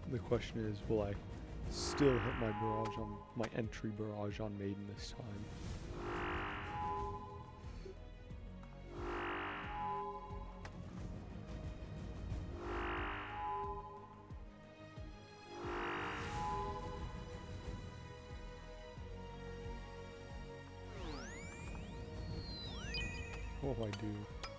The question is, will I still hit my barrage on my entry barrage on Maiden this time? What will I do?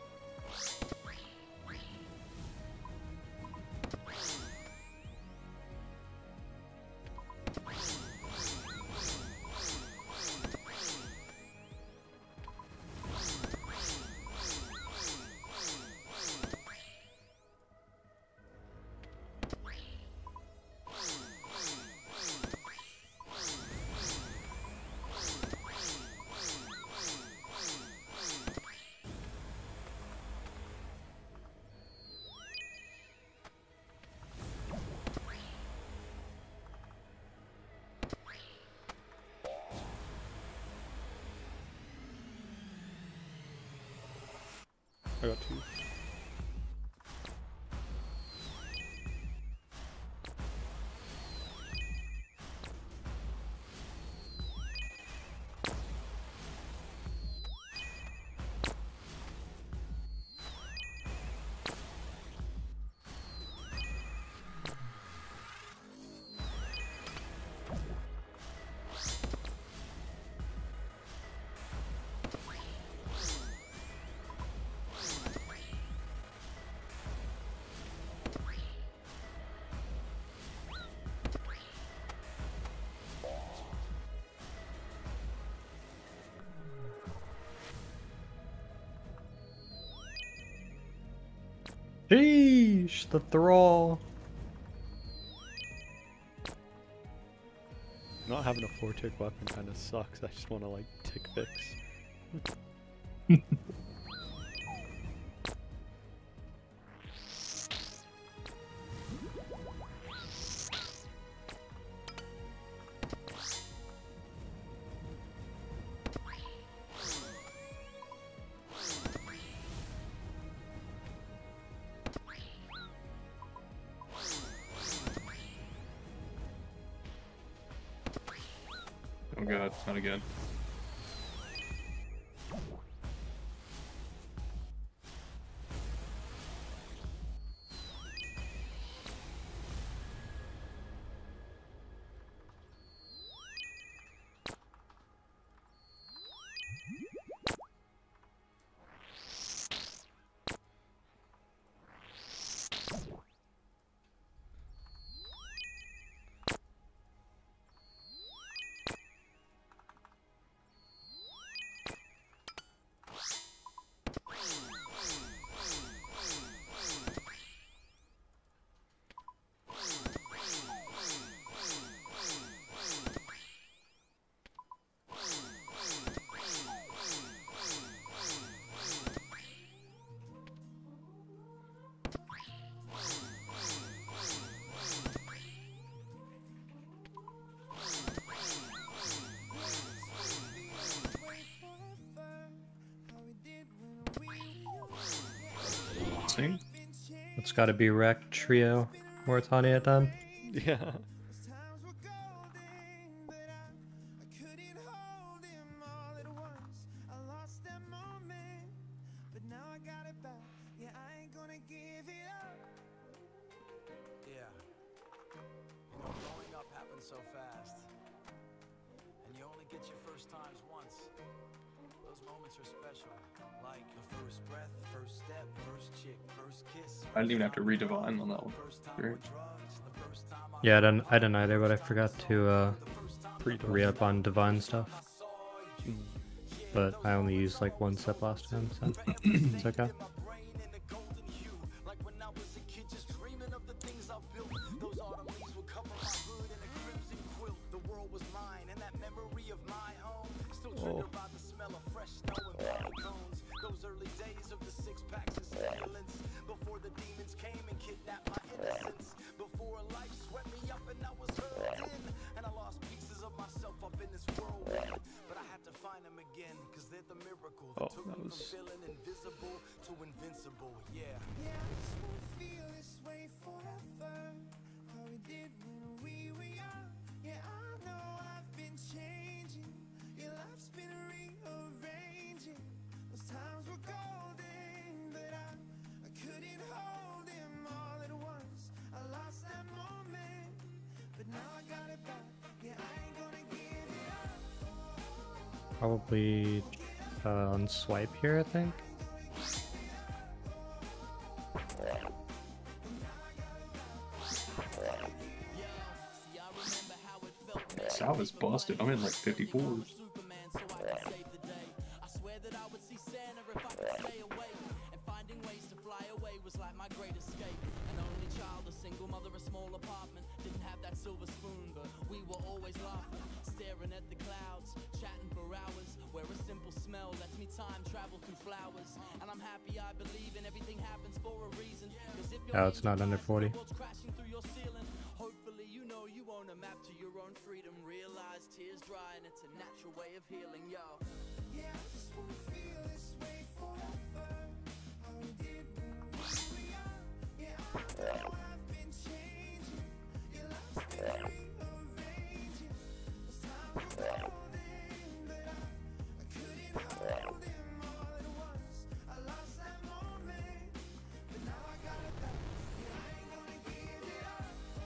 I got 2. Sheesh, the thrall. Not having a 4-tick weapon kind of sucks. I just want to like tick fix. Oh god, not again. It's got to be wrecked trio Morytania then. Yeah. So fast, and you only get your first times once. Those moments are special, like the first breath, first step, first chick, first kiss. I didn't even have to redivine on that one. Great. Yeah, I didn't either, but I forgot to re-up on divine stuff. But I only used like 1 step last time, so it's okay. Oh. Those early days of the 6-packs and stimulants, before the demons came and kidnapped my innocence, before life swept me up and I was hurled in, and I lost pieces of myself up in this whirlwind, but I had to find them again, cause they're the miracle that took me from feeling invisible to invincible. Yeah, I just won't feel this way forever. How we did Probably on swipe here, I think. South is busted. I'm in like 54s. Oh, it's not under 40. Hopefully you know you own a map to your own freedom. Realize tears dry and it's a natural way of healing, yo. Yeah, I just wanna feel this way forever. How we did when we were young. Yeah, I know I've been changing. Your love's been rearranging. Those times were golden, but I couldn't hold them all at once. I lost that moment, but now I got it back. Yeah, I ain't gonna give it up.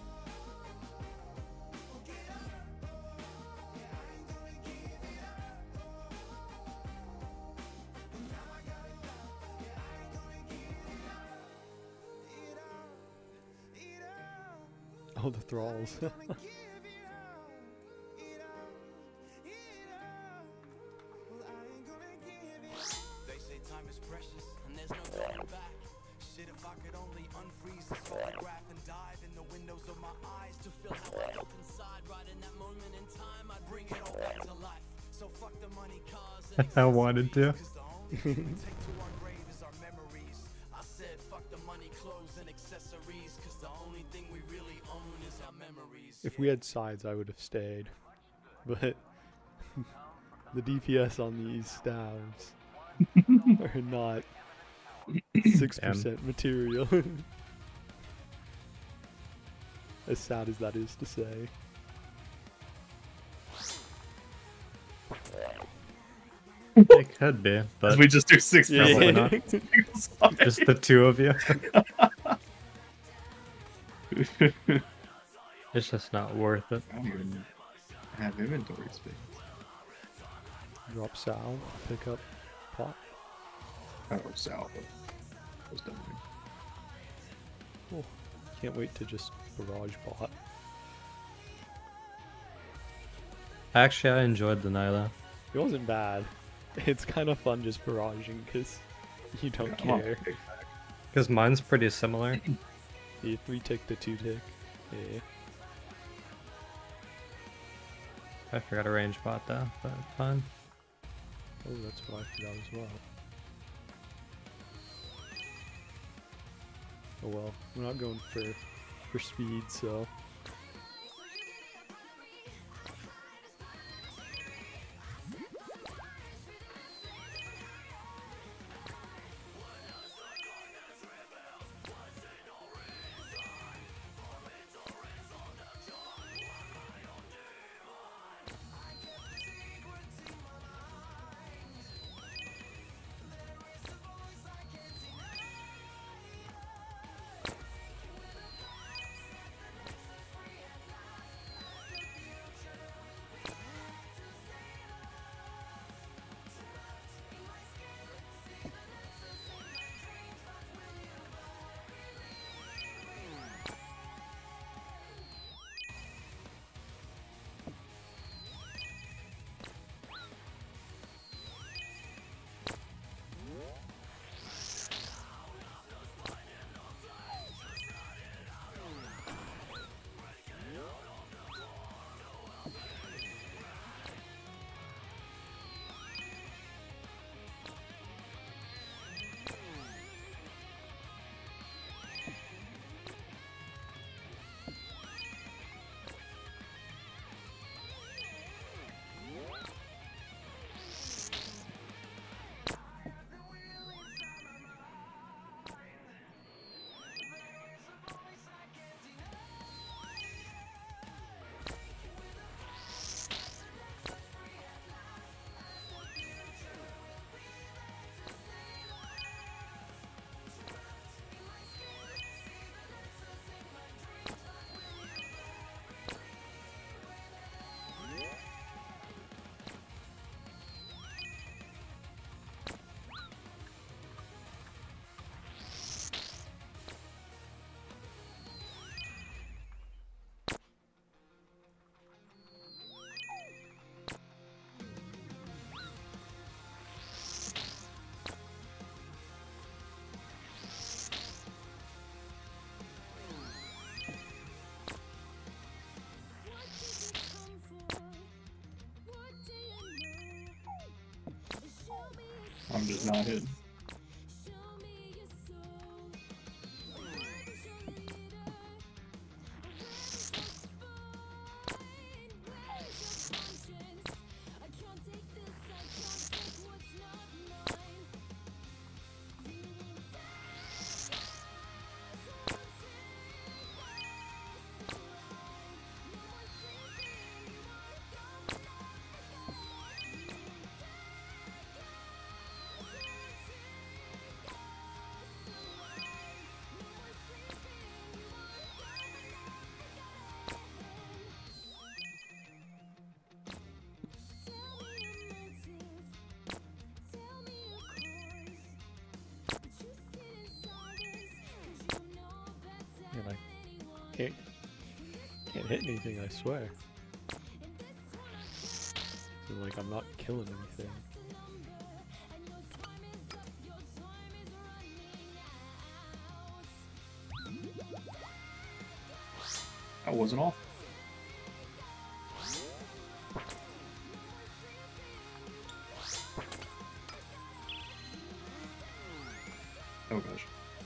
Oh, the thralls. They say time is precious and there's no turning back. Shit, if I could only unfreeze this photograph and dive in the windows of my eyes to feel how I felt inside, right in that moment in time, I'd bring it all back to life. So fuck the money, cars, and I wanted to. because the only thing we take to our grave is our memories. I said fuck the money, clothes, and accessories, because the only thing we really own is our memories. If we had sides, I would have stayed. But the DPS on these stabs are not 6% material. As sad as that is to say. It could be, but We just do 6 Probably not. Just the two of you. It's just not worth it. I don't even have inventory space. Drop Sal, pick up pot. Oh, South. Was done. Cool. Can't wait to just barrage pot. Actually, I enjoyed the Nylo. It wasn't bad. It's kind of fun just barraging because you don't care. Because mine's pretty similar. The 3-tick to 2-tick. Yeah. I forgot a range bot though, but it's fine. Oh, that's what I forgot as well. Oh well, we're not going for speed, so I'm just not hitting. And I can't hit anything, I swear. So like I'm not killing anything. That wasn't all. Oh gosh.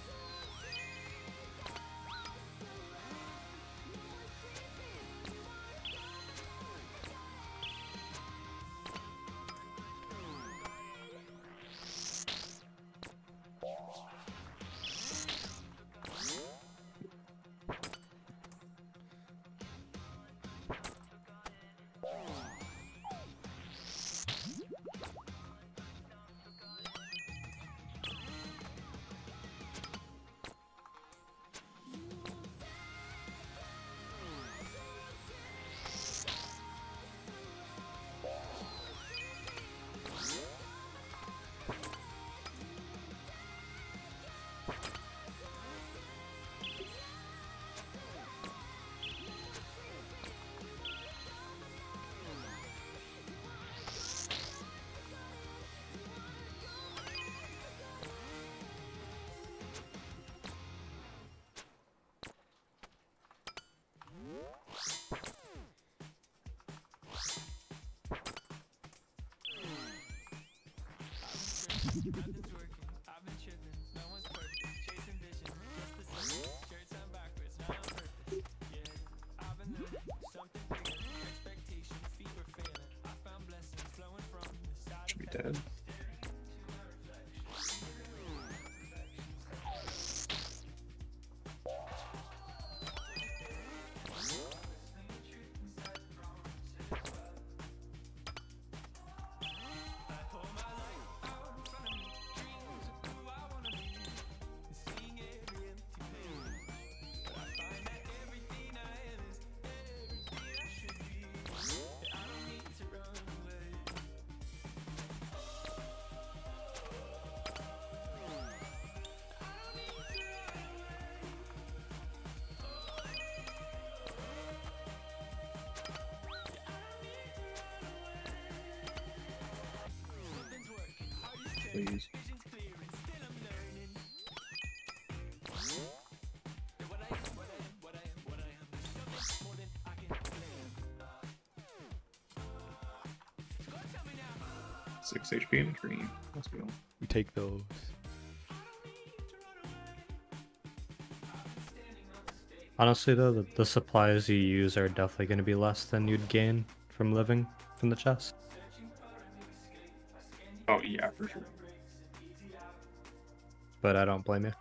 Should be dead. Please. Six HP in a dream. Let's go. We take those. Honestly though, the supplies you use are definitely going to be less than you'd gain from living from the chest. Oh yeah, for sure. But I don't blame you.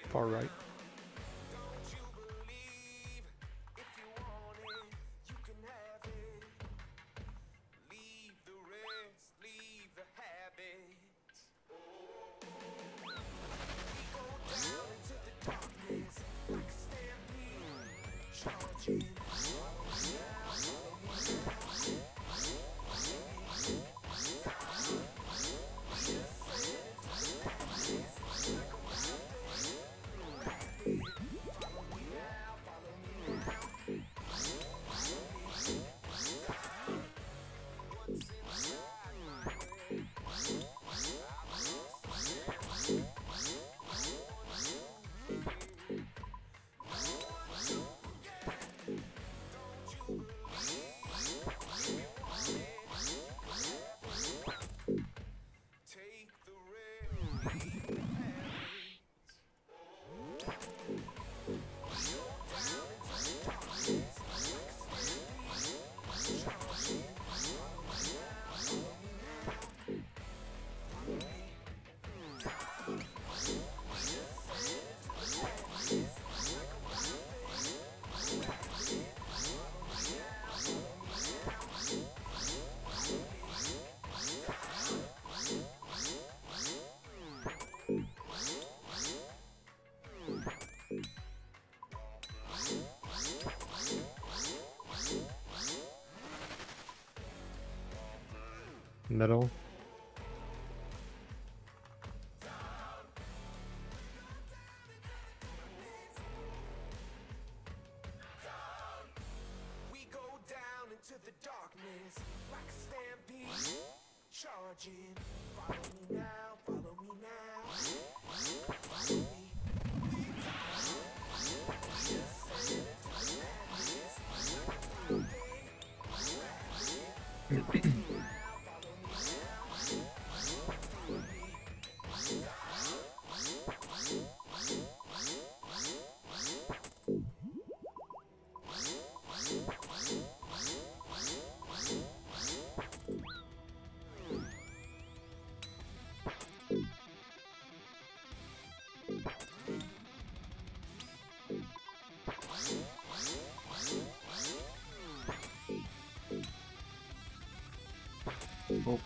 Far right. Middle. We go down into the darkness like a stampede, charging. Follow me now, follow me now. Follow me. Oh.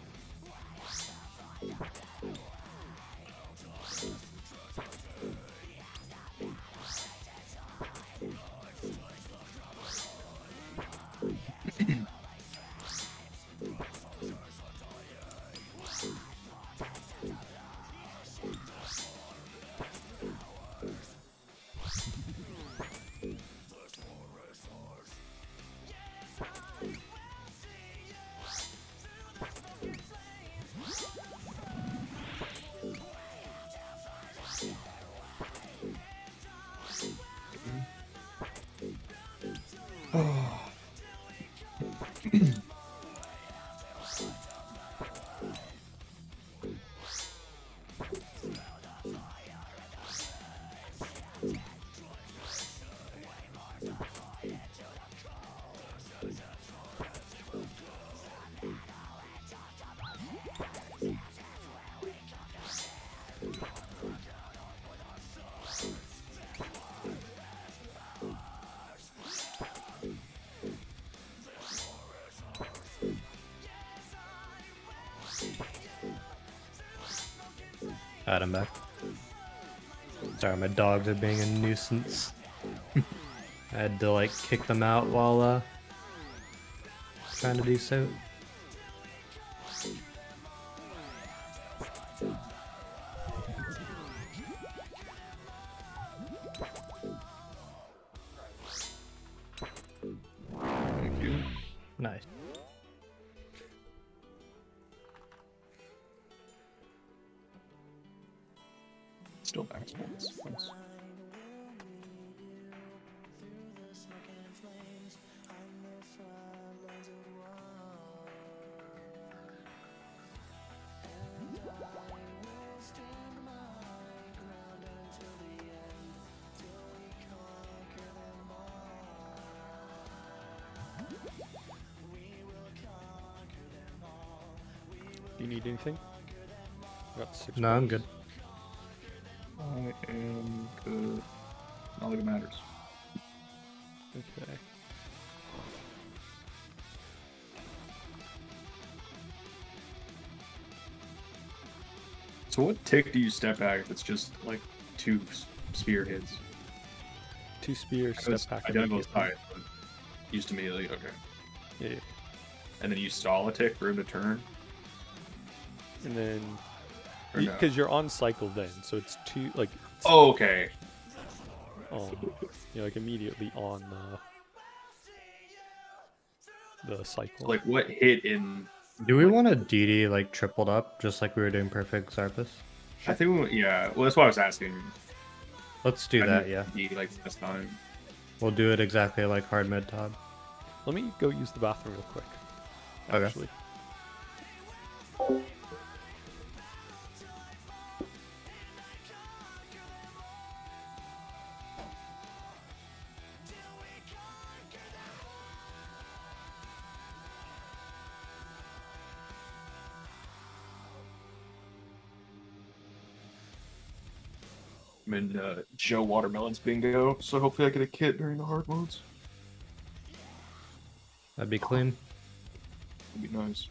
Add him back. Sorry, my dogs are being a nuisance. I had to like kick them out while trying to do so. Thank you. Nice. Still back spots. Nice. Do you need anything? Got 6 No, I'm points. good. I am So what tick do you step back if it's just like 2 spear hits? 2 spears, step back. Identical size, but used immediately. Okay. Yeah. And then you stall a tick for him to turn. And then, Or no? because you're on cycle then, so it's 2 like. Oh, okay. You're like immediately on the cycle. Like what hit in? Do we want a DD like tripled up, just like we were doing perfect Xarpus? I think yeah. Well, that's why I was asking. Let's do that, yeah. Like last time. We'll do it exactly like hard mid TOB. Let me go use the bathroom real quick. Okay. Actually. I'm in Joe Watermelon's bingo, so hopefully I get a kit during the hard modes. That'd be clean. That'd be nice.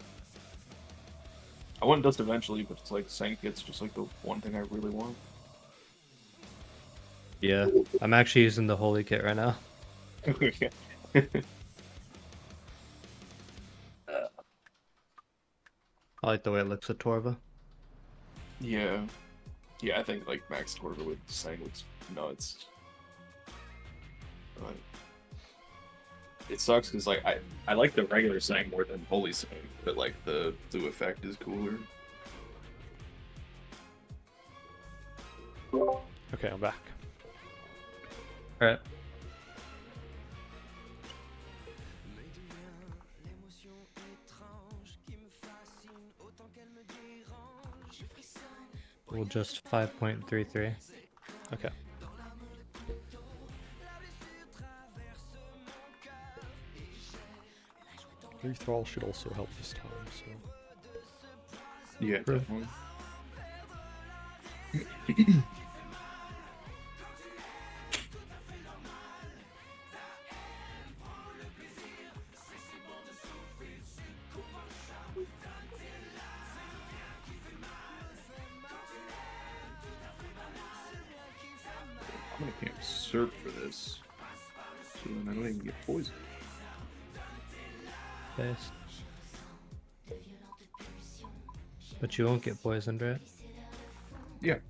I want Dust eventually, but it's like Sank gets just like the one thing I really want. Yeah, I'm actually using the holy kit right now. I like the way it looks at Torva. Yeah. Yeah, I think like Max Torva with Sank looks nuts. But it sucks because like I like the regular Sank more than Holy Sank, but like the blue effect is cooler. Okay, I'm back. Alright. We'll just 5.33. Okay. Rethrall should also help this time, so. Yeah, definitely. I'm gonna camp Serp for this, so then I don't even get poisoned. Base. But you won't get poisoned, right? Yeah.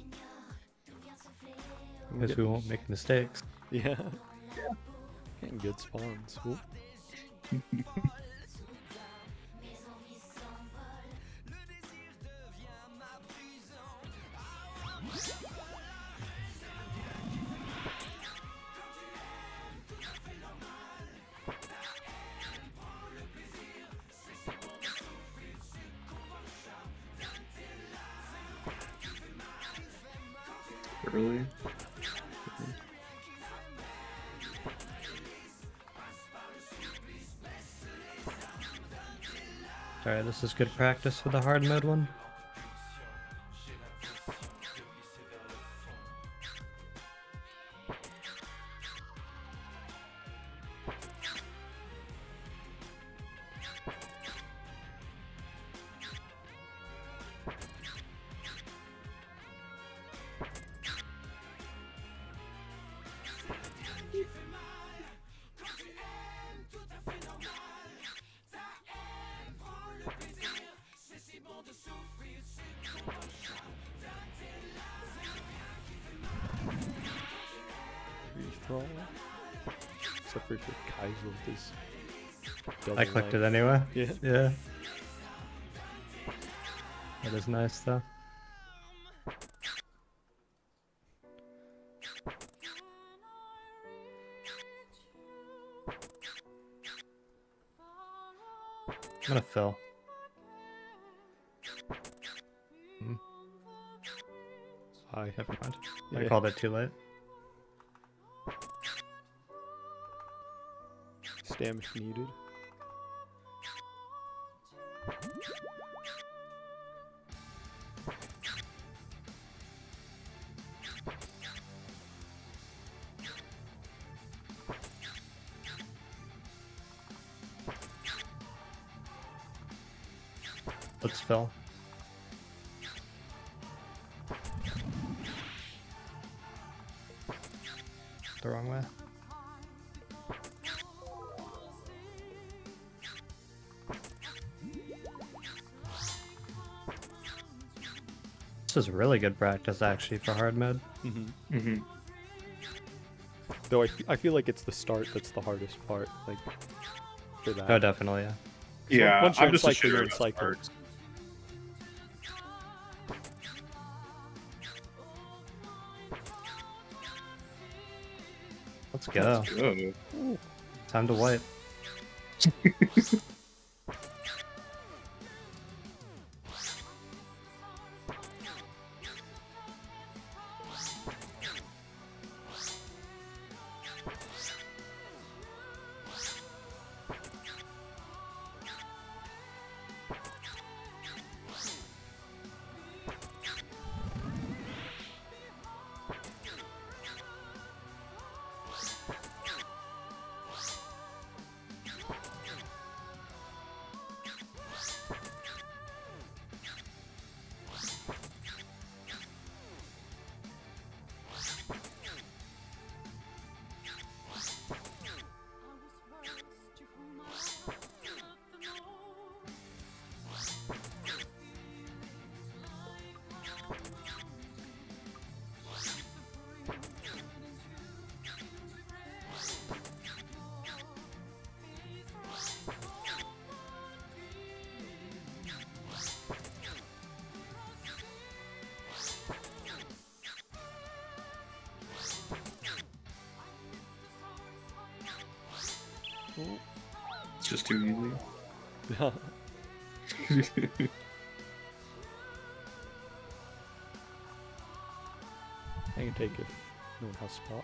Because we won't make mistakes. Yeah. Getting good spawns. Cool. Early. Alright, this is good practice for the hard mode one. Rethrall. Except for Kaiser with his. I clicked it anyway. Yeah. Yeah. That is nice though. I'm gonna fill. Never mind. I called it too late. Stam if needed. Let's fill. the wrong way. This is really good practice actually for hard mode. Though I feel like it's the start that's the hardest part, like for that. Oh, definitely, yeah. Yeah, once you're I'm in just a cycle, you're shooter. in cycle. Let's go. Let's go. Time to wipe. It's just too easy. I can take it. No one has spot.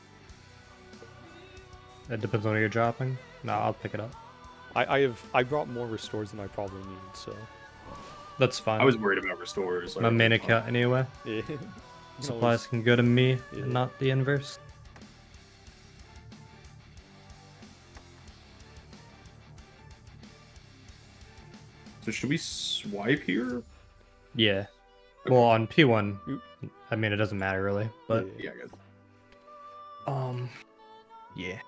It depends on what you're dropping. No, I'll pick it up. I brought more restores than I probably need, so That's fine. I was worried about restores. My main account anyway. yeah. Supplies can go to me, Yeah. and not the inverse. So should we swipe here? Yeah. Well, on P1, I mean, it doesn't matter really, but Yeah, I guess. yeah.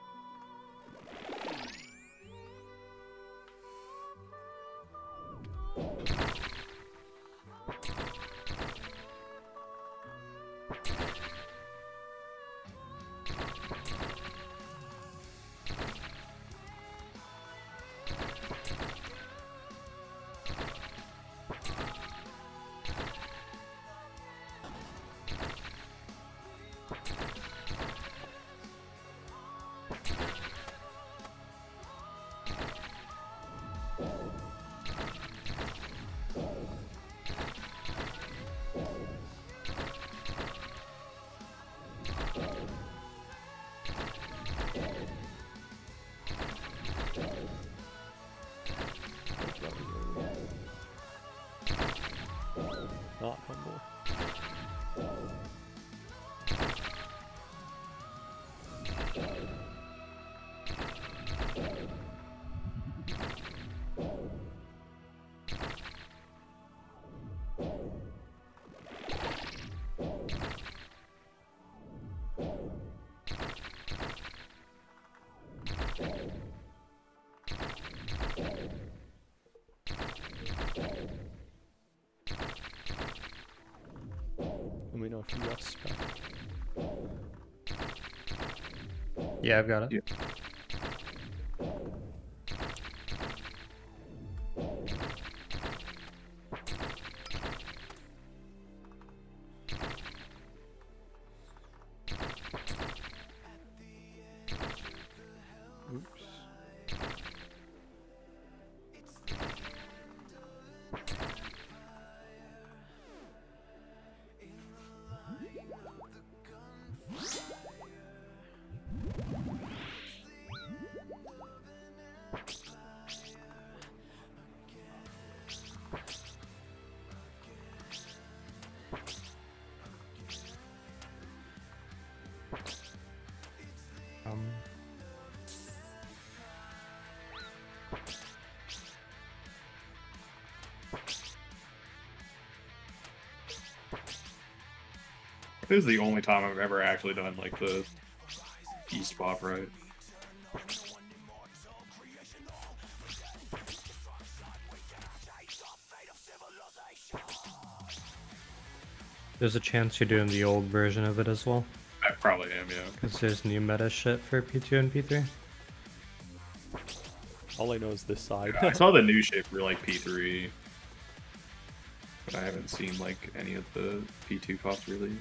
Not humble. Let me know if you got spec. Yeah, I've got it. Yeah. Oops. Um, This is the only time I've ever actually done like the East pop right. There's a chance you're doing the old version of it as well. I probably am, yeah. Because there's new meta shit for P2 and P3. All I know is this side. Yeah, I saw the new shape for like P3, but I haven't seen like any of the P2 pops really.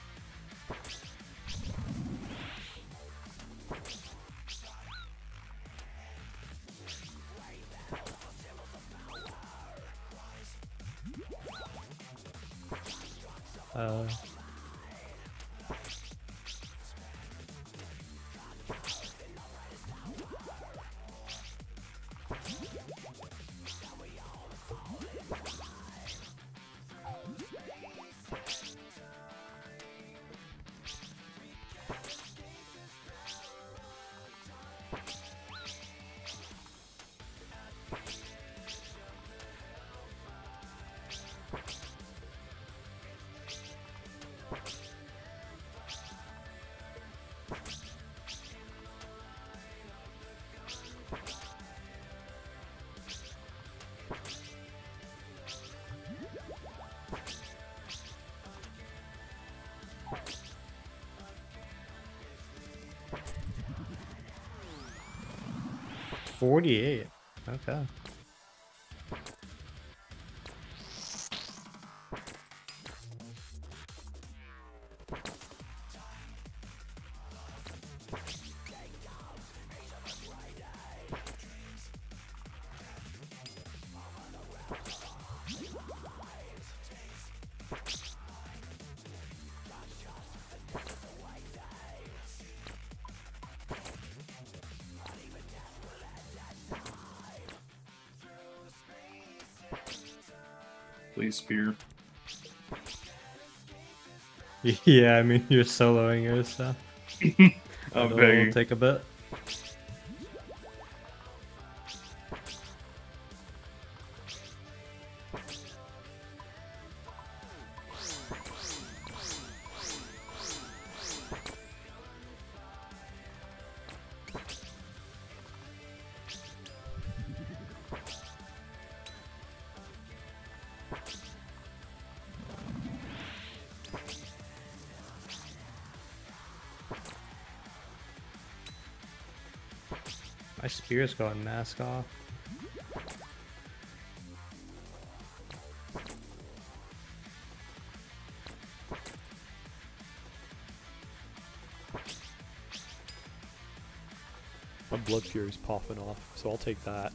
Uh, $48. Okay. Please spear. Yeah, I mean, you're soloing it, so I'm it'll begging. take a bit. My spear's going mask off. My blood fury's popping off, so I'll take that.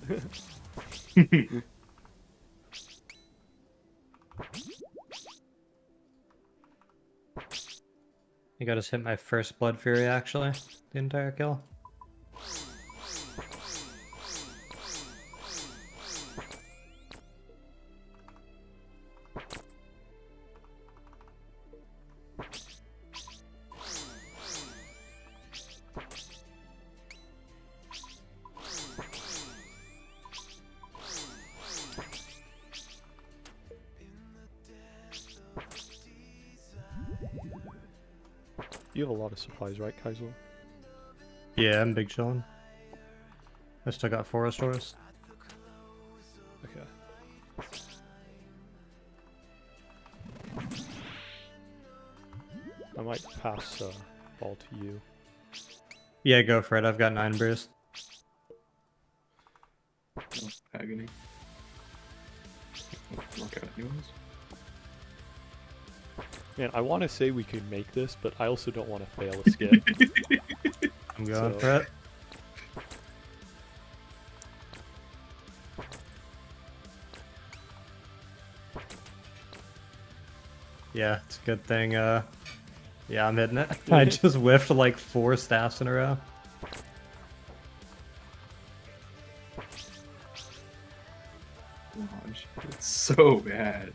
I gotta hit my first blood fury actually, the entire kill. You have a lot of supplies, right, Kaiser? Yeah, I'm big chillin'. I still got forest doors. Okay. I might pass ball to you. Yeah, go for it. I've got 9 burst. Oh, agony. Look at it anyways. Man, I want to say we could make this, but I also don't want to fail a skip. I'm going So- for it. Yeah, it's a good thing. Yeah, I'm hitting it. I just whiffed like 4 staffs in a row. Gosh, it's so bad.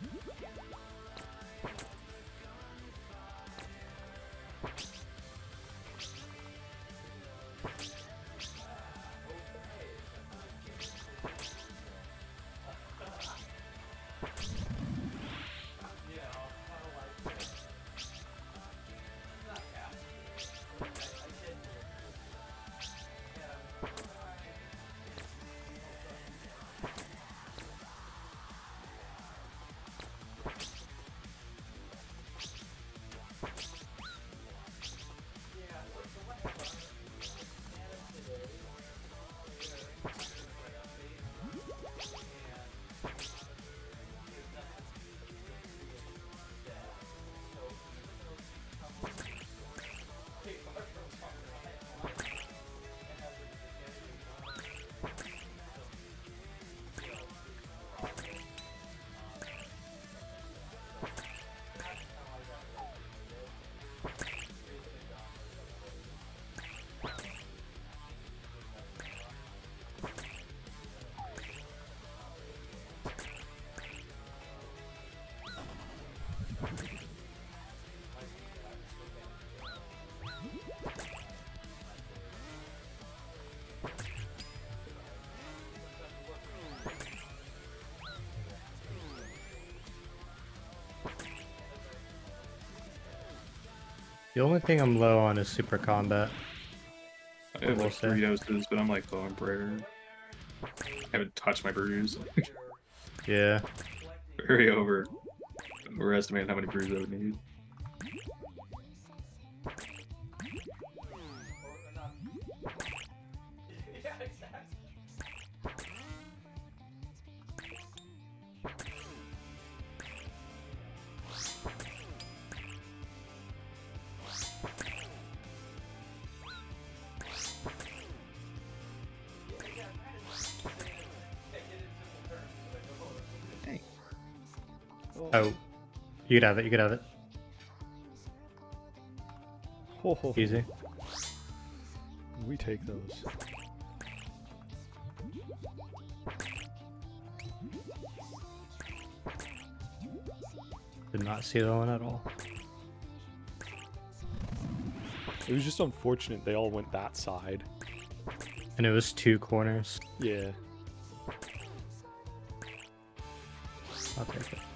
The only thing I'm low on is super combat. I have We'll like see. 3 doses, but I'm like low on prayer. I haven't touched my brews. Yeah. Very overestimated how many brews I would need. Oh. You could have it, you could have it. Ho, ho, ho. Easy. We take those. Did not see that one at all. It was just unfortunate they all went that side. And it was 2 corners. Yeah. I'll take it.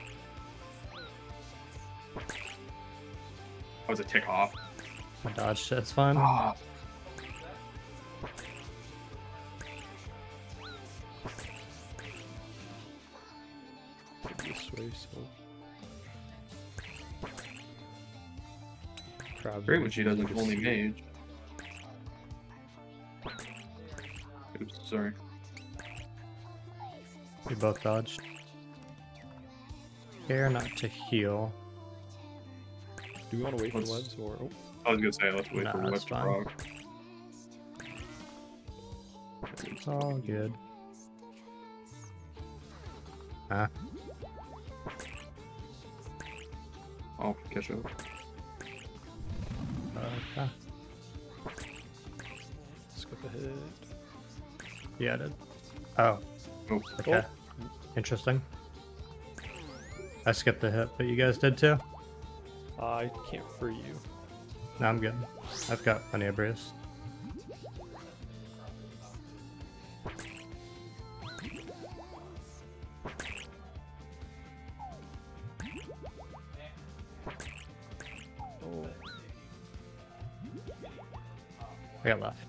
That was a tick off. I dodged it, it's fine. Take this way, so. Crabs Great when she doesn't only mage. Oops, sorry. We both dodged. Care not to heal. Do we want to wait for Let's- webs or? Oh, I was gonna say let's wait Nah, for that's West to fine. proc. It's all good. Ah, I'll catch up. okay. skip ahead. Yeah, I did. Oh, Oh, okay. Interesting. I skipped the hit, but you guys did too? I can't free you. No, I'm good. I've got plenty of brews. Oh, I got left.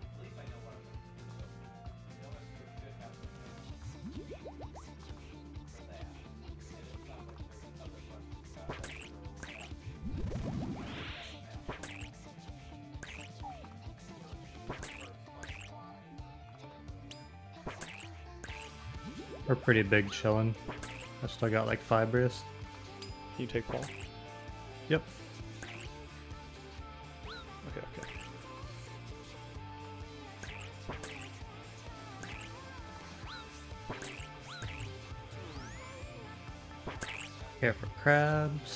We're pretty big chilling. I still got like 5 brews. can you take Paul? Yep. Okay, okay. Here for crabs.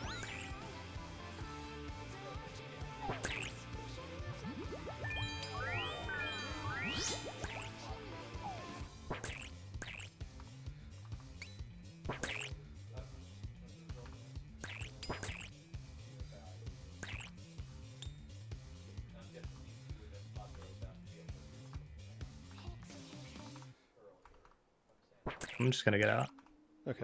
I'm just gonna get out. Okay.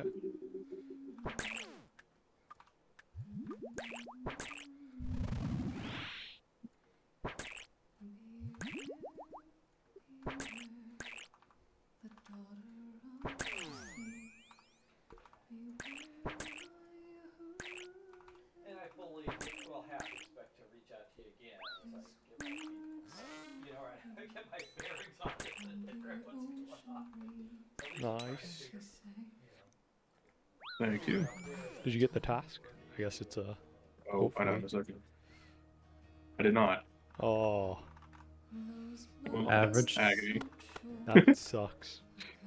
And I fully will have to expect to reach out to you again as I get my feet, you know, I get my bearings on this and every once in a while. Nice. thank you. Did you get the task? I guess it's a. Oh, I know in a second. I did not. Oh, Well, Average. that's agony. that sucks.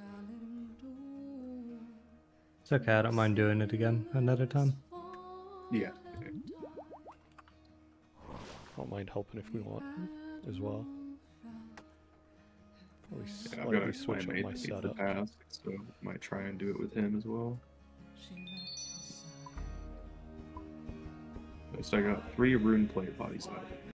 It's okay, I don't mind doing it again another time. Yeah. I don't mind helping if we want as well. Probably Yeah, I've slightly got switch up mate my that needs the setup. task, so might try and do it with him as well. So I got 3 rune plate bodies out of it.